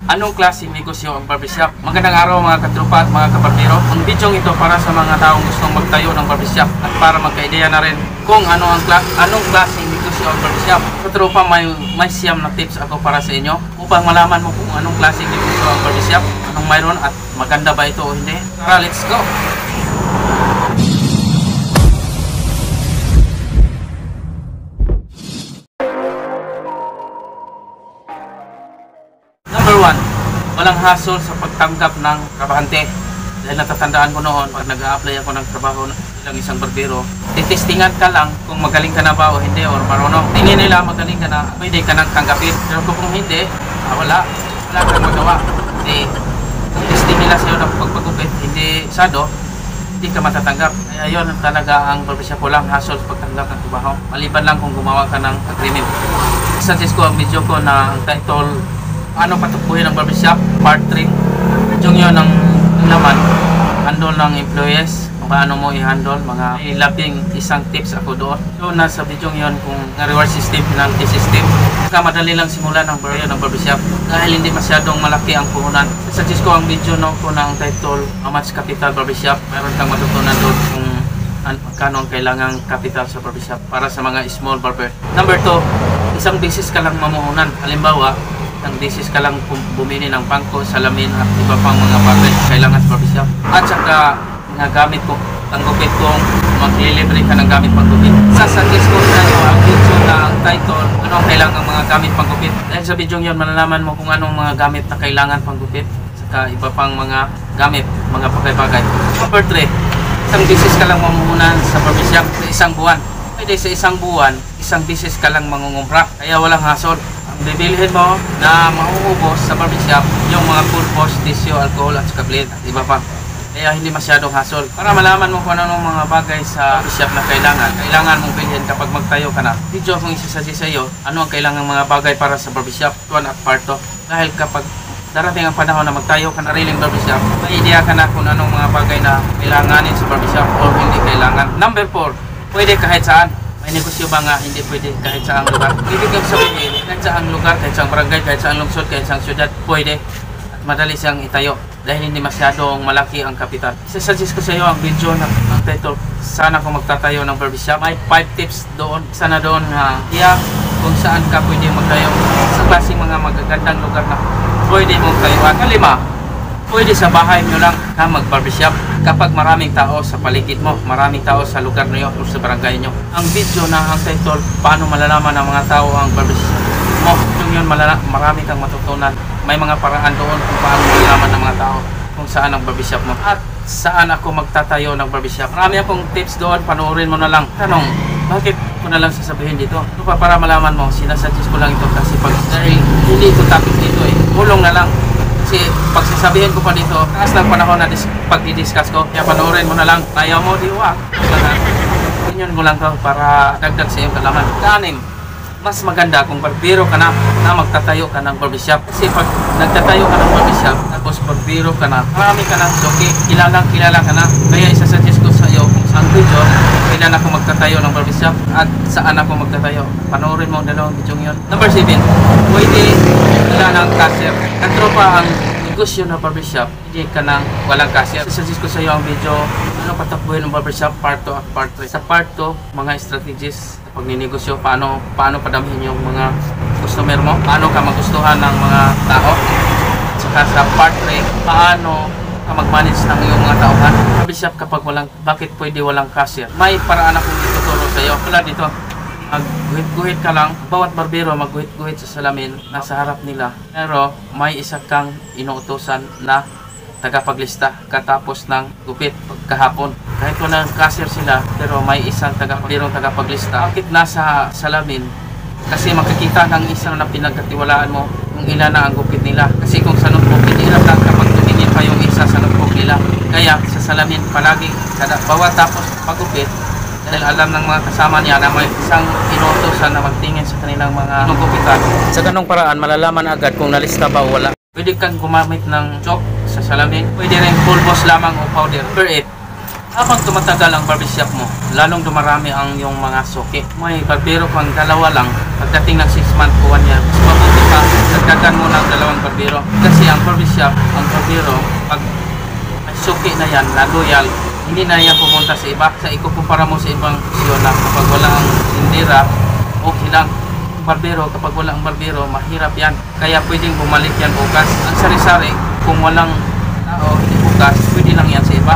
Anong klaseng negosyo ang barbershop? Magandang araw mga katropa at mga kabarbero. Ang video ito para sa mga taong gustong magtayo ng barbershop at para magka-ideya na rin kung anong klaseng negosyo ang barbershop. Katropa, may siyam na tips ako para sa inyo upang malaman mo kung anong klaseng negosyo ang barbershop, anong mayroon at maganda ba ito o hindi. Tara, let's go! Number 1, walang hassle sa pagtanggap ng trabahante. Dahil natatandaan ko noon, pag nag-a-apply ako ng trabaho ng isang barbero, titestingan ka lang kung magaling ka na ba o hindi, or marunong. Tingin nila magaling ka na, pwede ka nang tanggapin. Pero kung hindi, wala kang magawa. Kasi testing nila sa'yo ng pagpagupit, hindi sado, hindi ka matatanggap. Kaya yun talaga ang barbershop, walang hassle sa pagtanggap ng trabaho. Maliban lang kung gumawa ka ng agreement. Suggest ko ang video ko na ang title, Paano patukbuhin ang barbershop, part 3. Yung yun ang laman, handle ng employees, paano mo i-handle, mga labing isang tips ako doon. So nasa video yun kung reward system, penalty system. Madali lang simulan ng barbershop dahil hindi masyadong malaki ang puhunan. Suggest ko ang video no, ko na ang title, How Much Capital Barbershop. Meron kang matutunan doon kung magkano ang kailangang capital sa barbershop para sa mga small barber. Number 2, isang business ka lang mamuhunan. Halimbawa, ang beses ka lang bumili ng pangko, salamin at iba pang mga bagay kailangan sa barbershop. At saka mga gamit ko, ang gupit kong maglilibre ka ng gamit panggupit. Sasuggest ko sa iyo ang video na ang title, ano ang kailangan mga gamit panggupit. Dahil sa video yun, malalaman mo kung anong mga gamit na kailangan panggupit. Saka iba pang mga gamit, mga bagay-bagay. Number 3, isang beses ka lang mamuhunan sa barbershop sa isang buwan. Pwede sa isang buwan, isang beses ka lang mangungumpra. Kaya walang hassle. Bibilhin mo na mauubos sa barbershop yung mga pulpos, tissue, alcohol at saka blade at iba pa. Kaya hindi masyadong hassle. Para malaman mo kung anong mga bagay sa barbershop na kailangan mong bilhin kapag magtayo ka na. Video akong isasuggest sa iyo ano ang kailangang mga bagay para sa barbershop, 1 at part 2. Dahil kapag darating ang panahon na magtayo ka na riling barbershop, may idea ka na kung anong mga bagay na kailanganin sa barbershop o hindi kailangan. Number 4, pwede kahit saan. May negosyo ba nga hindi pwede kahit saang lugar? Ibig sabihin, kahit saang lugar, kahit saang barangay, kahit saang lungsod, kahit saang syudad, pwede. At madali siyang itayo dahil hindi masyadong malaki ang kapital. Isasuggest ko sa iyo ang video na ang title, Sana Kung Magtatayo ng Barbershop. May 5 tips doon. Sana doon na kung saan ka pwede magtayo sa klaseng mga magagandang lugar na pwede mong tayuan. Kalima, pwede sa bahay nyo lang ka mag-barbershop kapag maraming tao sa paligid mo, maraming tao sa lugar nyo o sa barangay nyo. Ang video na ang title, Paano Malalaman ng mga tao ang barbershop mo. Yung yun, marami kang matutunan. May mga paraan doon kung paano malalaman ng mga tao kung saan ang barbershop mo. At saan ako magtatayo ng barbershop. Marami akong tips doon, panoorin mo na lang. Tanong, bakit ko na lang sasabihin dito? Ito pa para malaman mo, sinasuggest ko lang ito kasi dahil hindi ito topic dito Mulong na lang. Kasi pag sasabihin ko pa dito, taas ng panahon na pag-i-discuss ko, kaya panoorin mo na lang. Ayaw mo, diwa. Opinion ko lang to para dagdag sa iyong kalaman. Kanim, mas maganda kung barbero ka na magtatayo ka ng barbershop. Kasi pag nagtatayo ka ng barbershop, tapos barbero ka na, marami ka ng suki, kilala ka na. Kaya isasuggest ko sa iyo kung saan video, kailan ako magtatayo ng barbershop at saan ako magtatayo. Panoorin mo ang dalawang video yun. Number 7, pwede wala ng cashier. Katropa ang negosyo na barbershop, hindi ka nang walang cashier. Suggest ko sa iyo ang video, ano patakbuhin ng barbershop, part 2 at part 3. Sa part 2, mga strategies pag ninegosyo, paano padamihin yung mga customer mo, paano ka magustuhan ng mga tao. Saka sa part 3, paano ka mag-manage ng iyong mga tauhan. Barbershop kapag bakit pwede walang cashier? May paraan akong ituturo sa iyo. Wala dito, magguhit-guhit ka lang. Bawat barbero magguhit-guhit sa salamin nasa harap nila. Pero may isa kang inuutosan na tagapaglista katapos ng gupit kahapon. Kahit walang cashier sila, pero may isang tagapaglista. Bakit nasa salamin? Kasi makikita ng isang na pinagkatiwalaan mo kung ilan na ang gupit nila. Kasi kung sa notebook, hindi lang kapag tumingin pa yung isa sa notebook nila. Kaya sa salamin palagi, bawat tapos pagupit, dahil alam ng mga kasama niya na may isang inuutosan na magtingin sa kanilang mga gupitan. Sa ganong paraan, malalaman agad kung nalista ba o wala. Pwede kang gumamit ng chalk sa salamin. Pwede rin pulbos lamang o powder. Number 8, Habang tumatagal ang barbershop mo, lalong dumarami ang yung mga suki. May barbero pang dalawa lang, pagdating ng 6 months o 1 year, mas mabuti pa, dagdagan mo ng 2 barbero. Kasi ang barbershop, ang barbero, pag may suki na yan, na loyal, hindi na yan pumunta sa iba. Sa ikukumpara mo sa ibang posisyon na kapag wala ang tindera, okay lang. Barbero, kapag wala ang barbero, mahirap yan. Kaya pwedeng bumalik yan bukas. Ang sari-sari, kung walang tao, hindi bukas, pwede lang yan sa iba.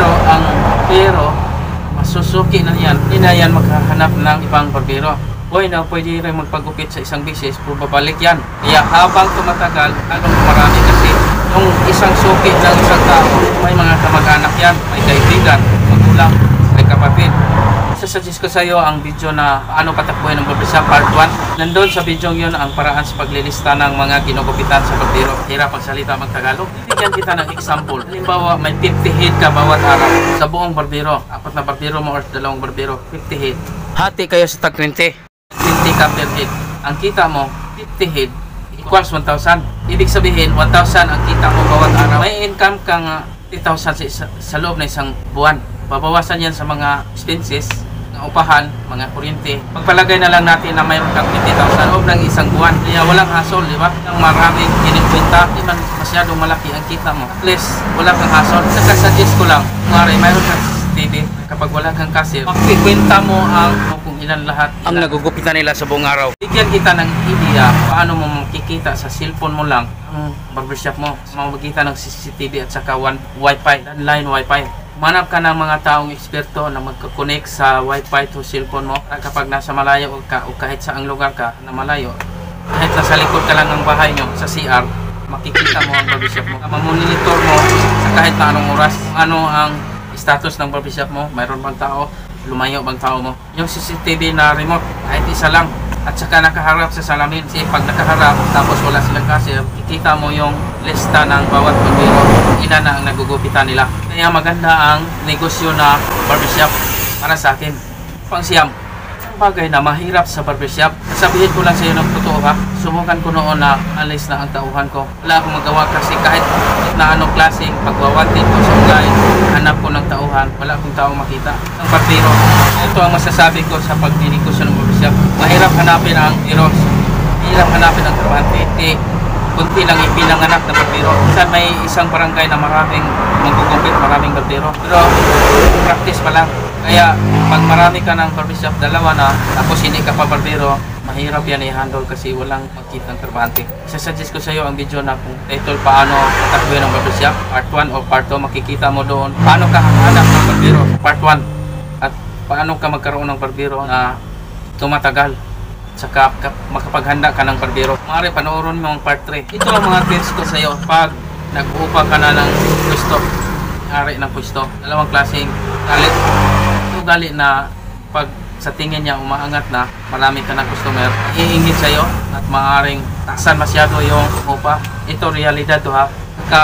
Pero masusuki na yan, hindi na yan maghahanap ng ibang barbero. Pwede rin magpagupit sa isang bisis, pero babalik yan. Kaya habang tumatagal, anong marami kasi yung isang suki ng isang tao, may mga kamag-anak yan, may kaibigan, magulang, may kapatid. Sasuggest ko sa iyo ang video na paano patakbuhin ng barbershop part 1. Nandun sa video yun ang paraan sa paglilista ng mga ginugupitan sa barbero. Hirap ang salita mag-Tagalog. Bibigyan kita ng example. Halimbawa, may 50 head ka bawat araw sa buong barbero. 4 na barbero mo or 2 barbero, 50 head. Hati kayo sa tag 20. 20 ka per head. Ang kita mo, 50 head equals 1,000. Ibig sabihin, 1,000 ang kita mo bawat araw. May income kang 3,000 sa loob na isang buwan. Babawasan yan sa mga expenses, ng upahan, mga kuryente. Pagpalagay na lang natin na mayroon kang 50,000 loob ng isang buwan. Kaya walang hassle, di ba? Ang maraming kinikwenta, di man masyadong malaki ang kita mo. At least, wala kang hassle. Nagkasuggest ko lang, mayroon kang CCTV, kapag wala kang cashier, magkikwenta mo ang kung ilan lahat ang nagugupitan nila sa buong araw. Bigyan kita ng idea paano mo makikita sa cellphone mo lang ang barbershop mo. Mamagita ng CCTV at saka Wi-Fi, landline Wi-Fi. Manap ka ng mga taong eksperto na magkakonect sa Wi-Fi to cellphone mo kapag nasa malayo ka o kahit saang lugar ka na malayo. Kahit nasa likod ka lang ng bahay nyo sa CR, makikita mo ang barbershop mo. Mamonitor mo sa kahit na anong oras. Ano ang status ng barbershop mo? Mayroon bang tao? Lumayo bang tao mo? Yung CCTV na remote, kahit isa lang. At saka nakaharap sa salamin. Kasi pag nakaharap tapos wala silang cashier, ikita mo yung lista ng bawat barbero, ilan na ang nagugupitan nila. Kaya maganda ang negosyo na barbershop para sa akin. Pangsiyam, bagay na mahirap sa barbershop. Sabihin ko lang sa iyo ng totoo ha, subukan ko noon na alis na ang tauhan ko. Wala akong magawa kasi kahit na anong klaseng pagwawantin ko sa ulay, hanap ko ng tauhan, wala akong taong makita. Ang barbero, ito ang masasabi ko sa pagninegosyo ng barbershop. Mahirap hanapin ang heroes, mahirap hanapin ang trabahante. Kunti lang ipinanganak ng barbero. Minsan may isang barangay na maraming magugupit, maraming barbero. Pero practice pa lang. Kaya pag marami ka ng barbershop, dalawa na, tapos hindi ka pa barbero, mahirap yan i-handle kasi walang makita ng trabahante. Isasuggest ko sa iyo ang video na kung title paano tatakbuhin ng barbershop, part 1 o part 2, makikita mo doon paano ka hanap ng barbero, part 1. At paano ka magkaroon ng barbero na tumatagal. Saka makapaghanda ka ng barbero. Maaari panoorin mo ang part 3. Ito ang mga tips ko sa iyo pag nag-uupa ka na ng pwesto, ari ng pwesto. Dalawang klaseng galit. Ito galit na pag sa tingin niya umaangat na, marami ka ng customer, iingit sa iyo at maaaring taksan masyado yung upa. Ito realidad to ha.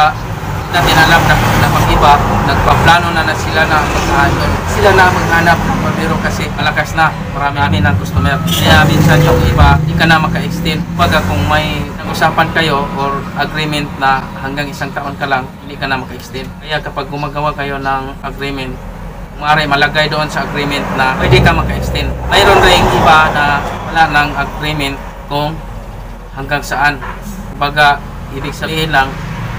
Natin alam na mag-iba, nagpaplano na sila na maghanap ng barbero kasi malakas na, marami ng customer. Kaya minsan yung iba, hindi ka na maka-extend. Baga kung may nag-usapan kayo or agreement na hanggang 1 taon ka lang, hindi ka na maka-extend. Kaya kapag gumagawa kayo ng agreement, maaari malagay doon sa agreement na pwede ka maka-extend. Mayroon rin iba na wala ng agreement kung hanggang saan. Baga, ibig sabihin lang,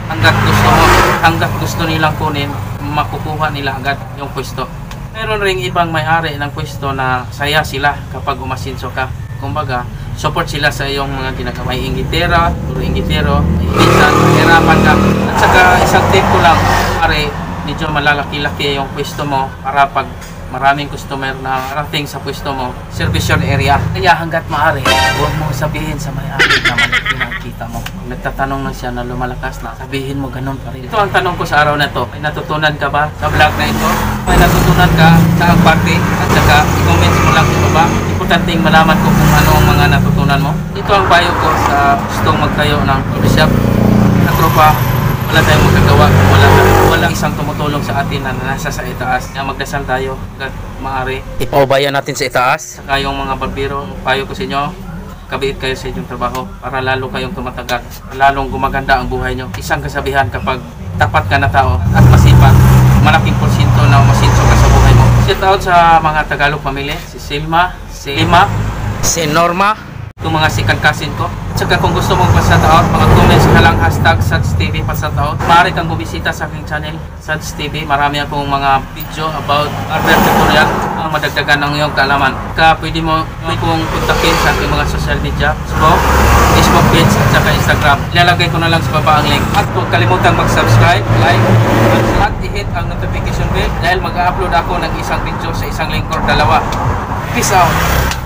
hanggat gusto nilang kunin, makukuha nila agad yung pwesto. Meron ring ibang may-ari ng pwesto na saya sila kapag umasinso ka. Kumbaga, support sila sa iyong mga ginagawa. May inggitera, puro inggitero, minsan mahirapan ka. At saka isang tip ko lang, pare, medyo malalaki-laki yung pwesto mo para pag maraming customer na rating sa pwesto mo, service area. Kaya hanggat maaari, huwag mo sabihin sa may-ari na malaki na kita mo. Kung nagtatanong na siya na lumalakas na, sabihin mo ganun pa rin. Ito ang tanong ko sa araw na to. May natutunan ka ba sa vlog na ito? May natutunan ka sa ang parte? At saka, i-comment mo lang ito ba? Importanteng malaman ko kung ano ang mga natutunan mo. Ito ang payo ko sa gustong magtayo ng barbershop. Sa tropa, wala tayong magagawa kung wala isang tumutulong sa atin na nasa sa itaas. Kaya magdasal tayo hanggat maaari. Ipaubayan natin sa itaas. Saka yung mga barbero, payo ko sa inyo, kabiit kayo sa inyong trabaho para lalo kayong tumatagal, lalong gumaganda ang buhay nyo. Isang kasabihan kapag tapat ka na tao at masipag, malaking porsyento na umasinso ka sa buhay mo. Shout out sa mga Tagalog family, si Silma, si Lima, si Norma, itong mga second cousin ko. At saka kung gusto mong pa-shout out, mga comments ka lang #SadsTV pa-shout out. Maaari kang bumisita sa aking channel, Sads TV. Marami akong mga video about barber tutorial ang madagdagan ng iyong kaalaman. Pwede mo kong kontakin sa aking mga social media, Facebook page at saka Instagram. Ilalagay ko na lang sa baba ang link. At huwag kalimutang mag-subscribe, like, at i-hit ang notification bell dahil mag-upload ako ng isang video sa isang link or dalawa. Peace out!